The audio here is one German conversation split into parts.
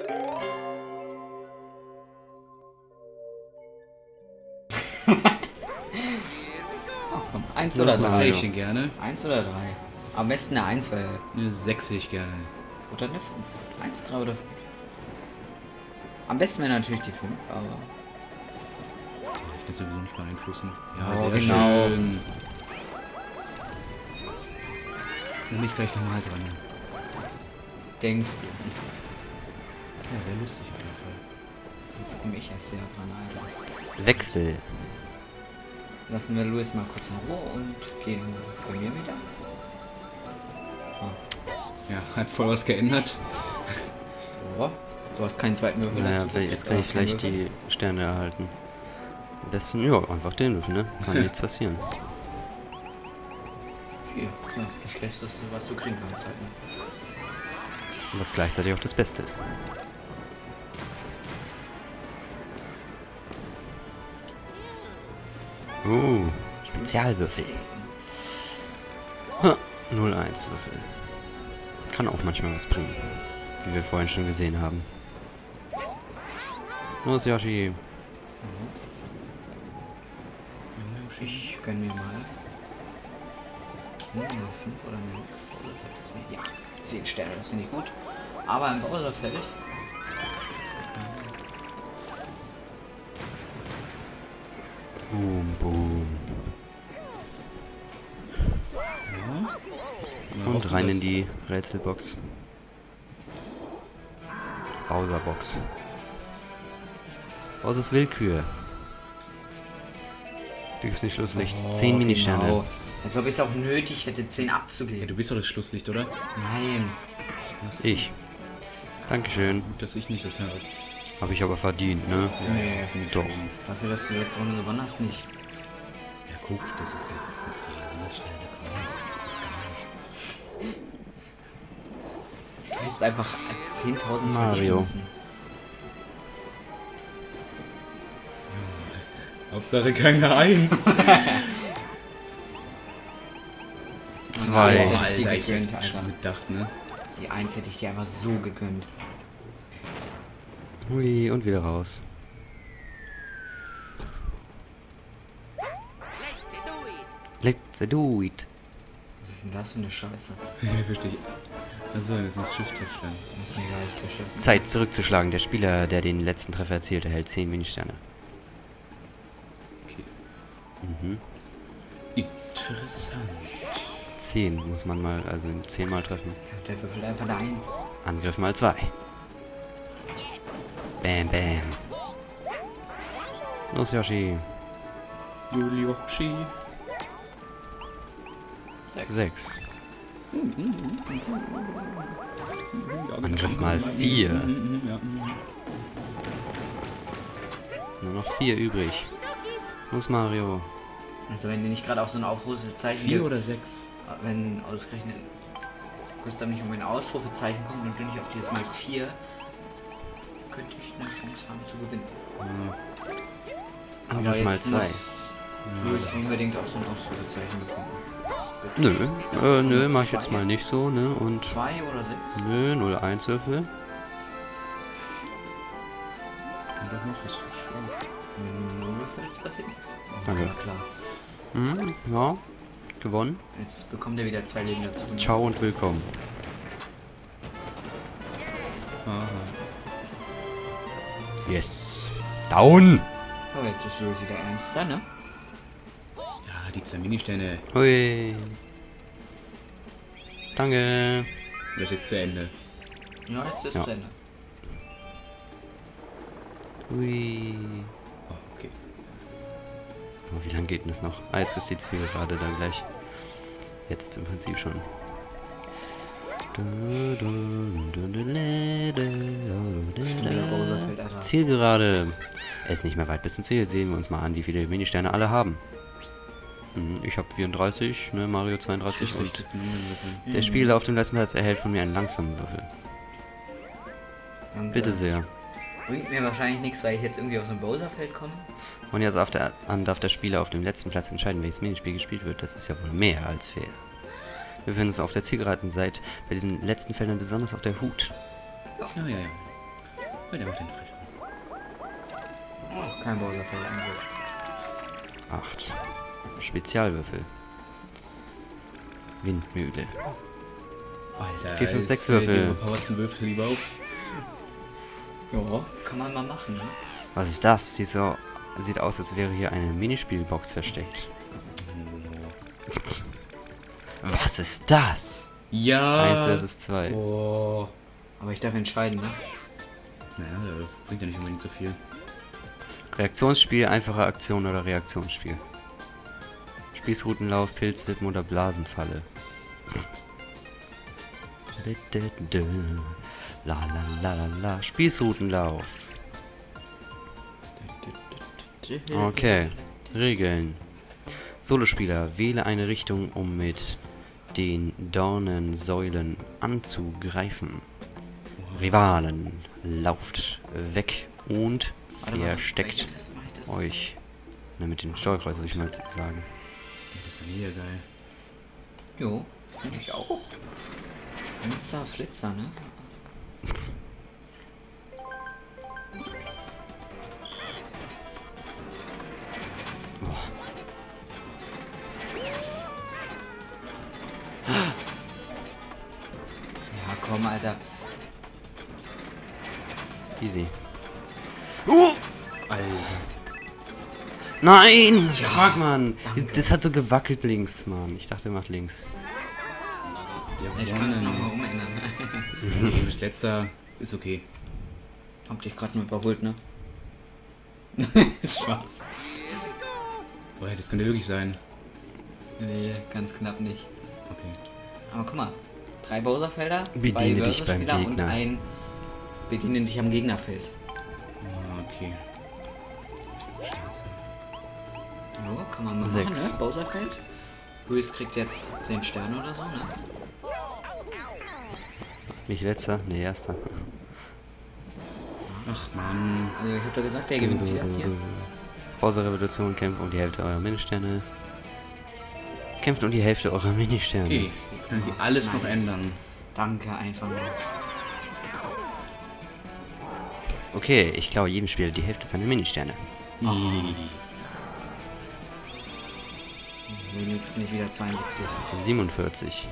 Oh, komm. 1 oder 3. Das hätte ich gerne. 1 oder 3. Am besten eine 1, weil. Eine 6 hätte ich gerne. Oder eine 5. 1, 3 oder 5. Am besten wäre natürlich die 5, aber. Ich kann sowieso nicht beeinflussen. Ja, Oh, sehr genau. schön. Nimm mich gleich nochmal dran. Denkst du? Ja, wäre lustig auf jeden Fall. Jetzt komme ich erst wieder dran, Alter. Wechsel. Lassen wir Louis mal kurz in Ruhe und gehen bei mir wieder. Ja, hat voll was geändert. Oh, du hast keinen zweiten Würfel. Naja, dazu. jetzt kann ich vielleicht die Sterne erhalten. Am besten, ja, einfach den Würfel, ne? Kann nichts passieren. 4. Ja, das Schlechteste, was du kriegen kannst halt, ne? Was gleichzeitig auch das Beste ist. Spezialwürfel. 0-1 Würfel. Kann auch manchmal was bringen. Wie wir vorhin schon gesehen haben. Los, Yoshi. Ich gönn mir mal. Eine 5 oder eine 6. Ja, 10 Sterne, das finde ich gut. Aber im Bowserfeld. Boom, boom. Ja. Und rein in die Rätselbox. Bowser-Box. Bowsers Willkür. Du gibst nicht Schlusslicht. 10 Ministerne. Genau. Als ob ich es auch nötig hätte, 10 Ja, abzugeben. du bist doch das Schlusslicht, oder? Nein. Was? Ich. Dankeschön. Gut, dass ich nicht das habe. Habe ich aber verdient, ne? Nee, finde ich Doch. schon. dafür, dass du letzte Runde gewonnen hast, nicht. Ja, guck, das ist jetzt das sind 10 Sterne, komm. Das ist gar nichts. Du hättest einfach 10.000 Mario. verdienen müssen. Hauptsache keine 1. 2. Jetzt hätte ich die Alter, ich gegönnt, hätte Alter. schon gedacht, ne? Die 1 hätte ich dir einfach so gegönnt. Hui, und wieder raus. Let's do it. Was ist denn das für eine Scheiße? Ja, verstehe ich. Also, das ist das Schiff zerstört. Muss mir gleich zerschiffen. Zeit zurückzuschlagen. Der Spieler, der den letzten Treffer erzielt, erhält 10 Ministerne. Okay. Mhm. Interessant. 10 muss man mal, also 10 mal treffen. Ja, der würfelt einfach eine 1. Angriff mal 2. Bam, bam. Los, Yoshi. Yoshi. 6. Angriff mal 4. Ja. Nur noch 4 übrig. Los, Mario. Also wenn du nicht gerade auf so ein Aufrufezeichen... 4 oder 6? Wenn ausgerechnet Gustav nicht um ein Ausrufezeichen kommt und du nicht auf dieses Mal 4, könnte ich eine Chance haben zu gewinnen. Ja. Angriff mal 2. Louis unbedingt auf so ein Ausrufezeichen bekommen. Nö, nö, mach ich jetzt mal nicht so, ne? Und 2 oder 6? nö, 0-1 Würfel. Kann doch noch was verschlagen. Wenn du 0 würfelst, passiert nichts. Danke. Ja, klar. Mhm, ja. Gewonnen. Jetzt bekommt er wieder 2 Leben dazu. Ciao und willkommen. Aha. Yes. Down! Oh, jetzt ist Louis wieder ernster, ne? Ja, die 2 Ministerne. Hui. Danke. Das ist jetzt zu Ende. Ja, jetzt ist Ja. es zu Ende. Hui. Oh, okay. Oh, wie lange geht denn das noch? Ah, jetzt ist die Zielgerade dann gleich. Jetzt im Prinzip schon. Schneller Bowserfeld, Alter. Zielgerade. Er ist nicht mehr weit bis zum Ziel. Sehen wir uns mal an, wie viele Ministerne alle haben. Ich habe 34, ne, Mario 32 und das sind Würfel. der Spieler auf dem letzten Platz erhält von mir einen langsamen Würfel. Und, Bitte sehr. Bringt mir wahrscheinlich nichts, weil ich jetzt irgendwie auf so ein Bowserfeld komme. Und jetzt an darf der Spieler auf dem letzten Platz entscheiden, welches Minispiel gespielt wird. Das ist ja wohl mehr als fair. Wir befinden uns auf der Zielgeraden, seid bei diesen letzten Feldern besonders auf der Hut. Ja, ja, ja. Halt einfach deine Fresse. Oh, kein Bowserfeld angeht. 8. Spezialwürfel. Windmühle. Alter, 4, 5, 6 ist, Würfel. die überpowertsten Würfel überhaupt. Ja, kann man mal machen, ne? Was ist das? Sieht aus, als wäre hier eine Minispielbox versteckt. Was ist das? Ja! 1 versus 2. Oh. Aber ich darf entscheiden, ne? Naja, das bringt ja nicht unbedingt so viel. Reaktionsspiel, einfache Aktion oder Reaktionsspiel. Spießrutenlauf, Pilzwippen oder Blasenfalle. La la la la la. Spießrutenlauf. Okay. Regeln. Solospieler, wähle eine Richtung, um mit den Dornensäulen anzugreifen. Rivalen, lauft weg und versteckt euch. Na, mit dem Steuerkreuz würde ich mal sagen. Das war mega geil. Jo, finde ich auch. Blitzer, Flitzer, ne? Ja, komm, Alter. Easy. Alter. Nein! Fuck, Mann! danke. Das hat so gewackelt links, Mann. Ich dachte, er macht links. Ja, Ich kann es nochmal umändern. Du bist letzter. Ist okay. Hab dich gerade nur überholt, ne? Spaß. Boah, das könnte wirklich sein. Nee, ganz knapp nicht. Okay. Aber guck mal. 3 Bowserfelder, 2 Bediene dich beim Versus-Spieler und Gegner. ein Bediene dich am Gegnerfeld. Ah, okay. Scheiße. So, kann man mal 6. machen, ne? Bowserfeld. Luis kriegt jetzt 10 Sterne oder so, ne? Nicht letzter? Nee, erster. Ach man. Also ich hab doch gesagt, der gewinnt wieder. Hier. Pause-Revolution, kämpft um die Hälfte eurer Ministerne. Kämpft um die Hälfte eurer Ministerne. Okay, jetzt kann sich alles noch Nice. ändern. Danke, einfach nur. Okay, ich klaue jedem Spieler die Hälfte seiner Ministerne. Wenigstens nicht wieder 72. 47.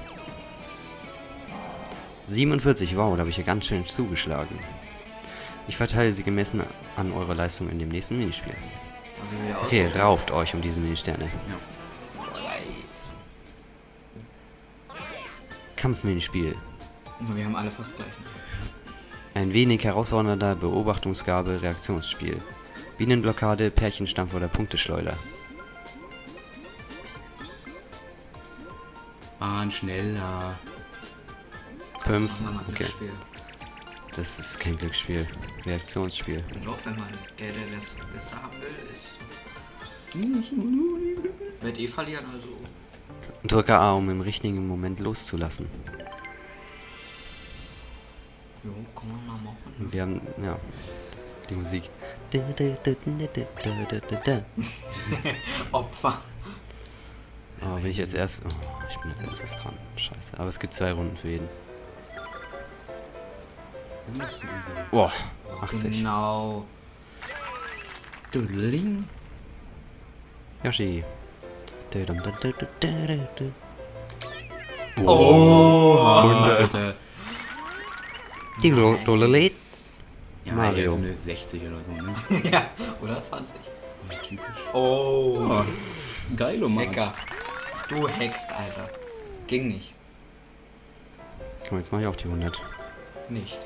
47, wow, da habe ich ja ganz schön zugeschlagen. Ich verteile sie gemessen an eurer Leistung in dem nächsten Minispiel. Aber wieder Okay, aussuchen. rauft euch um diese Ministerne. Ja. Kampfminispiel. Wir haben alle fast gleich. Ein wenig herausfordernder Beobachtungsgabe Reaktionsspiel. Bienenblockade, Pärchenstampf oder Punkteschleuder. Bahn schneller. 5. Machen wir mal ein Okay, Spiel. das ist kein Glücksspiel. Reaktionsspiel. Und auch wenn man der das Beste haben will, ist. Wird eh verlieren, also. Drücke A, um im richtigen Moment loszulassen. Jo, kann man mal machen. Wir haben, ja, die Musik. Opfer. Aber bin ich jetzt erst... Oh, ich bin jetzt erstes dran. Scheiße. Aber es gibt 2 Runden für jeden. Boah, 80. Genau. Dudeling. Yoshi. Oh, Alter. Die Dolelet. Ja, Mario. jetzt eine 60 oder so, ne? Ja, oder 20. Typisch. Oh. Oh, geil, Mann. Hacker. Du hackst, Alter. Ging nicht. Guck mal, jetzt mache ich auch die 100. Nicht.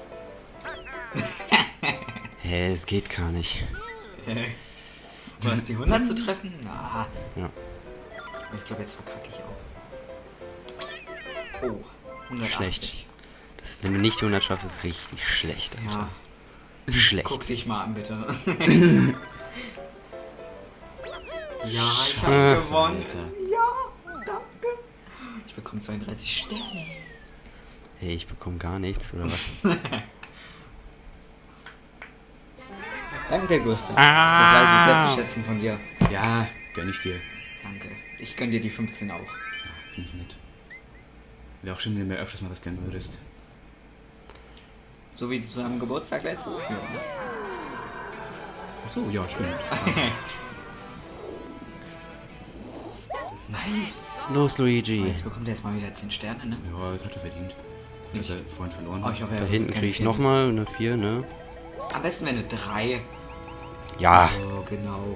Hä, es geht gar nicht. Was, die 100 zu treffen? Na. Ja. Ich glaube, jetzt verkacke ich auch. Oh, 180. Schlecht. Das, wenn du nicht die 100 schaffst, ist es richtig schlecht, Alter. Ja, Schlecht. guck dich mal an, bitte. Ja, ich habe Scheiße, gewonnen. Alter. Ja, danke. Ich bekomme 32 Sterne. Hey, ich bekomme gar nichts, oder was? Danke, Gustav. Ah. Das weiß ich sehr zu schätzen von dir. Ja, gönn ich dir. Danke. Ich gönn dir die 15 auch. Finde ich nett. Wäre auch schön, wenn du mir öfters mal was gönnen würdest. So wie zu seinem Geburtstag letztes Jahr. Achso, ja, stimmt. Nice. Los, Luigi. Jetzt bekommt er jetzt mal wieder 10 Sterne, ne? Ja, das hat er verdient. Das hat er vorhin verloren. Oh, ich hoffe, er Da wird hinten keine kriege ich 4 nochmal eine 4, ne? nehmen. Am besten wäre eine 3. Ja. Oh, genau.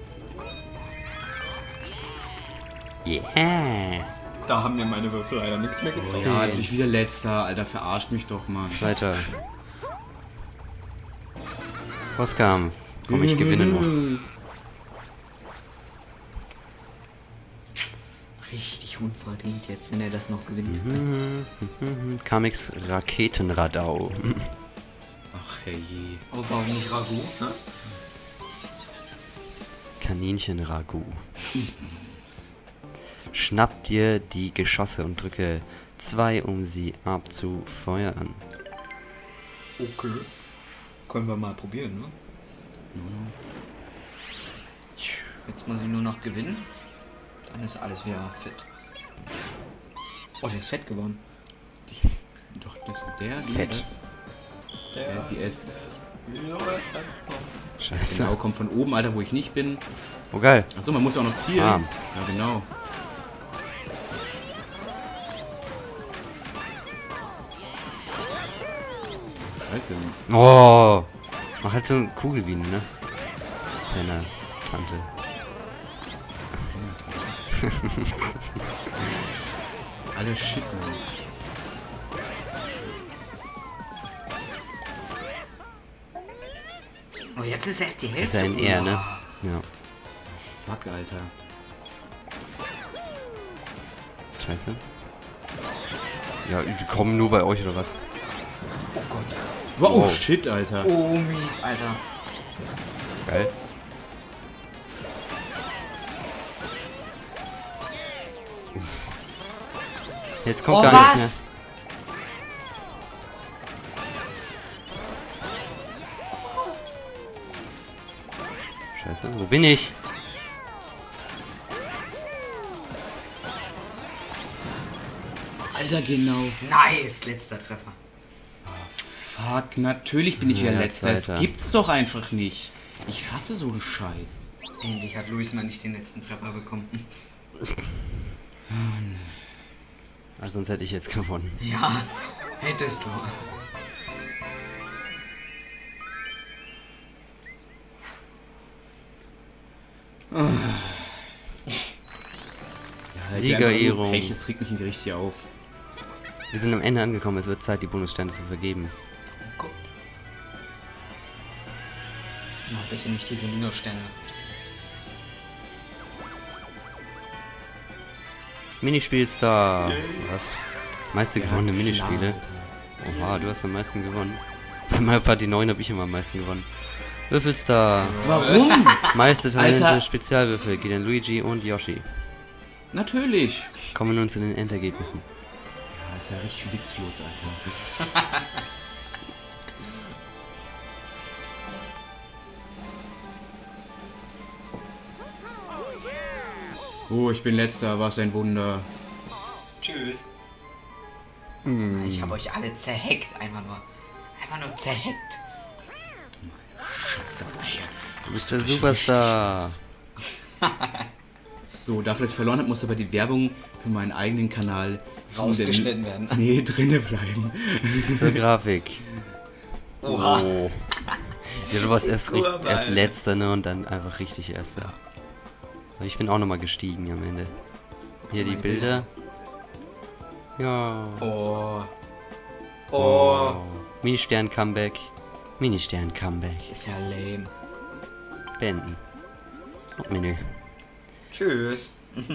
Yeah. Da haben mir meine Würfel leider nichts mehr gebracht. Ja, jetzt bin ich wieder letzter. Alter, verarscht mich doch, Mann. Weiter. Bosskampf. Komm, ich gewinne noch. Richtig unverdient jetzt, wenn er das noch gewinnt. Kamix Raketenradau. Ach, herrje. Oh, warum nicht Ragu? Ne? Kaninchen-Ragout. Schnapp dir die Geschosse und drücke 2, um sie abzufeuern. Okay. Können wir mal probieren, ne? Jetzt muss ich nur noch gewinnen. Dann ist alles wieder fit. Oh, der ist fett geworden. Doch, das der, die, Fett. das. Der, sie, es. Scheiße. Genau, kommt von oben, Alter, wo ich nicht bin. Oh, geil. Achso, man muss auch noch zielen. Ah. Ja, genau. Scheiße. Oh. Mach halt so eine Kugelbiene, ne? Penner, Tante. Alle shit, Mann. Oh, jetzt ist erst die Ist Hälfte. ja ein R, ne? Ja. Fuck, Alter. Scheiße. Ja, die kommen nur bei euch, oder was? Oh Gott. Wow, Wow. shit, Alter. Oh, mies, Alter. Geil. Jetzt kommt Oh, gar nichts was? mehr. Scheiße, wo bin ich? Alter, genau. Nice, letzter Treffer. Fuck, natürlich bin ich ja Ja, letzter. Das Zweiter. gibt's doch einfach nicht. Ich hasse so einen Scheiß. Endlich hat Luis mal nicht den letzten Treffer bekommen. Also sonst hätte ich jetzt gewonnen. Ja, hättest du. Ja, Siegerehrung. Pech, es regt mich nicht richtig auf. Wir sind am Ende angekommen, es wird Zeit, die Bonussterne zu vergeben. Oh Gott. Na, bitte nicht diese Minusstände. Minispielstar. Was? Meiste gewonnene klar, Minispiele. Alter. Oha, du hast am meisten gewonnen. Bei Mario Party 9 habe ich immer am meisten gewonnen. Würfelstar. Warum? Meiste verwendete Alter. Spezialwürfel geht an Luigi und Yoshi. Natürlich. Kommen wir nun zu den Endergebnissen. Ja, ist ja richtig witzlos, Alter. Oh, ich bin letzter, was ein Wunder. Tschüss. Ich habe euch alle zerhackt, einfach nur zerhackt. Scheiße, Eier. Du bist der Superstar. So, dafür, dass ich verloren habe, muss aber die Werbung für meinen eigenen Kanal Rausgeschnitten werden. Nee, drinne bleiben. Zur Grafik. Oha. Oh. Ja, du warst erst Urwald. letzter, ne? Und dann einfach richtig erster. Aber ich bin auch nochmal gestiegen am Ende. Hier die meine Bilder. Ja. Oh. Oh. Mini-Stern-Comeback. Mini-Stern-Comeback. Ist ja lame. Beenden. Hauptmenü. Tschüss.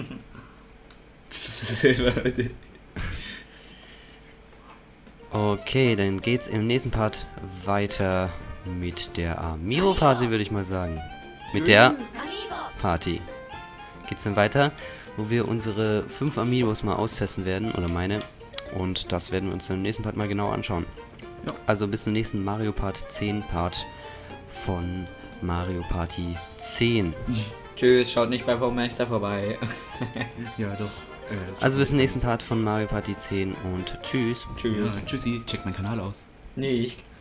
Okay, dann geht's im nächsten Part weiter mit der Amiibo-Party, würde ich mal sagen. Mit der Party. Geht's dann weiter, wo wir unsere 5 Amiibos mal austesten werden, oder meine. Und das werden wir uns dann im nächsten Part mal genau anschauen. Ja. Also bis zum nächsten Mario Part 10 Part von Mario Party 10. Tschüss, schaut nicht bei Baumeister vorbei. Ja, doch. Also bis zum nächsten Part von Mario Party 10 und tschüss. Tschüss. Ja, tschüssi, checkt meinen Kanal aus. Nicht.